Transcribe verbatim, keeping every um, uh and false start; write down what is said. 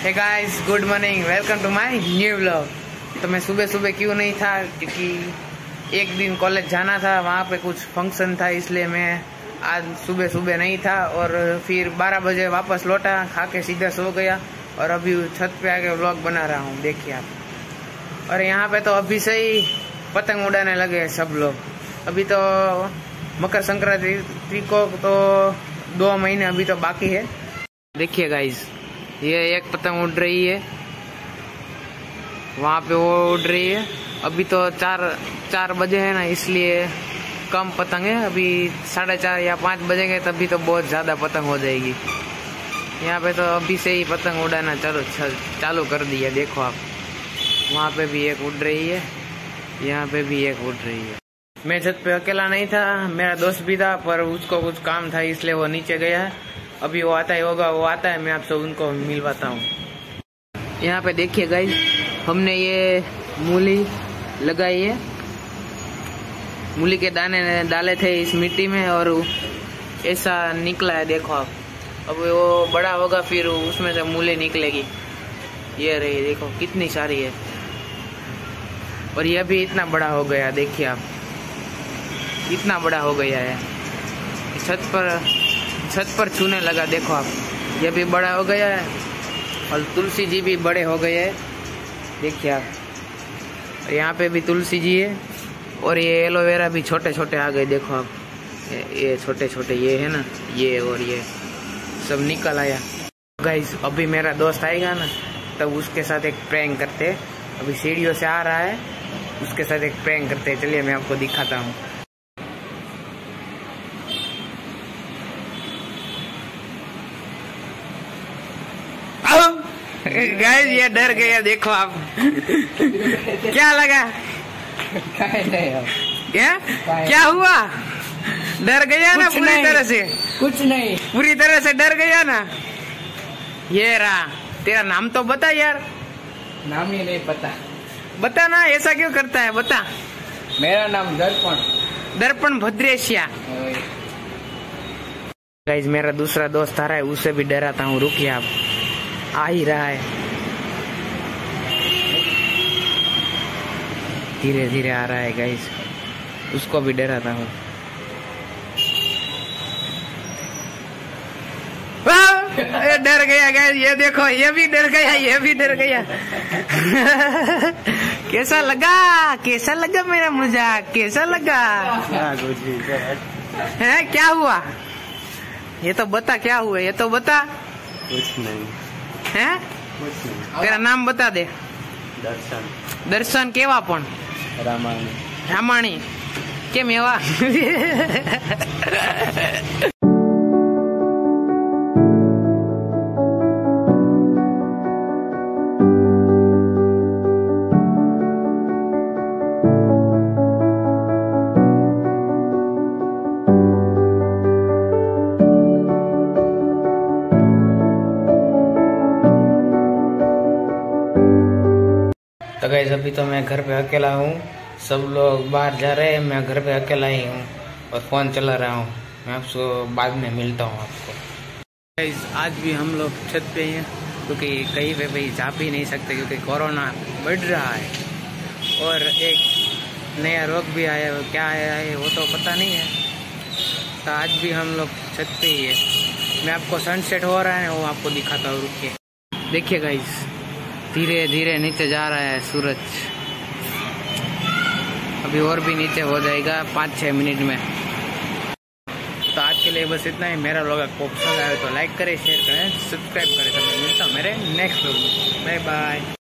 Hey guys, good morning, welcome to my new vlog. तो मैं सुबह सुबह क्यों नहीं था, क्योंकि एक दिन कॉलेज जाना था, वहाँ पे कुछ फंक्शन था, इसलिए मैं आज सुबह सुबह नहीं था। और फिर बारह बजे वापस लौटा, खा के सीधा सो गया और अभी छत पे आके व्लॉग बना रहा हूँ, देखिए आप। और यहाँ पे तो अभी से ही पतंग उड़ाने लगे सब लोग। अभी तो मकर संक्रांति को तो दो महीने अभी तो बाकी है। देखिए गाइस, ये एक पतंग उड़ रही है, वहाँ पे वो उड़ रही है। अभी तो चार चार बजे है ना, इसलिए कम पतंग है। अभी साढ़े चार या पाँच बजेंगे तभी तो बहुत ज़्यादा पतंग हो जाएगी। यहाँ पे तो अभी से ही पतंग उड़ाना चालू चालू कर दिया। देखो आप, वहाँ पे भी एक उड़ रही है, यहाँ पे भी एक उड़ रही है। मैं छत पे अकेला नहीं था, मेरा दोस्त भी था, पर उसको कुछ काम था इसलिए वो नीचे गया है। अभी वो आता ही होगा, वो आता है, मैं आपसे उनको मिलवाता हूँ। यहाँ पे देखिए गाइस, हमने ये मूली लगाई है, मूली के दाने डाले थे इस मिट्टी में और ऐसा निकला है। देखो आप, अब वो बड़ा होगा फिर उसमें से मूली निकलेगी। ये रही, देखो कितनी सारी है, और यह भी इतना बड़ा हो गया। देखिए आप, इतना बड़ा हो गया है, छत पर छत पर छूने लगा। देखो आप, ये भी बड़ा हो गया है और तुलसी जी भी बड़े हो गए हैं। देखिए आप, यहाँ पे भी तुलसी जी है और ये एलोवेरा भी छोटे छोटे आ गए। देखो आप, ये छोटे छोटे ये है ना, ये और ये सब निकल आया। गाइस, अभी मेरा दोस्त आएगा ना, तब उसके साथ एक प्रैंक करते हैं। अभी सीढ़ियों से आ रहा है, उसके साथ एक प्रैंक करते हैं। चलिए मैं आपको दिखाता हूँ। गाइस, ये डर गया, देखो आप। क्या लगा? क्या क्या हुआ? डर गया ना पूरी तरह से? कुछ नहीं, पूरी तरह से डर गया ना? ये रहा, तेरा नाम तो बता यार। नाम ही नहीं पता। बता ना, ऐसा क्यों करता है, बता। मेरा नाम दर्पण दर्पण भद्रेशिया। गाइस, मेरा दूसरा दोस्त आ रहा है, उससे भी डराता हूँ। रुकिए आप, आ ही रहा है, धीरे धीरे आ रहा है गाइस, उसको भी डराता हूँ। डर गया गाइस, ये देखो, ये भी डर गया, ये भी डर गया। कैसा लगा, कैसा लगा मेरा मजाक, कैसा लगा? है, क्या हुआ? ये तो बता, क्या हुआ, ये तो बता। कुछ नहीं है, कुछ नहीं। तेरा नाम बता दे। दर्शन दर्शन केवा पण? रामाणी रामाणी केम एवा? तो गाइस, अभी तो मैं घर पे अकेला हूँ, सब लोग बाहर जा रहे हैं, मैं घर पे अकेला ही हूँ और फोन चला रहा हूँ। मैं आपको बाद में मिलता हूँ आपको। गाइस, आज भी हम लोग छत पे हैं, क्योंकि कहीं पे भाई जा भी नहीं सकते, क्योंकि कोरोना बढ़ रहा है और एक नया रोग भी आया है। क्या आया है वो तो पता नहीं है। तो आज भी हम लोग छत पे ही है। मैं आपको सनसेट हो रहा है वो आपको दिखाता हूँ, रुकिए। देखिए गाइस, धीरे धीरे नीचे जा रहा है सूरज, अभी और भी नीचे हो जाएगा पाँच छः मिनट में। तो आज के लिए बस इतना ही। मेरा व्लॉग आपको पसंद आए तो लाइक करें, शेयर करें, सब्सक्राइब करें। तो मैं मिलता हूँ मेरे नेक्स्ट व्लॉग में। Bye bye.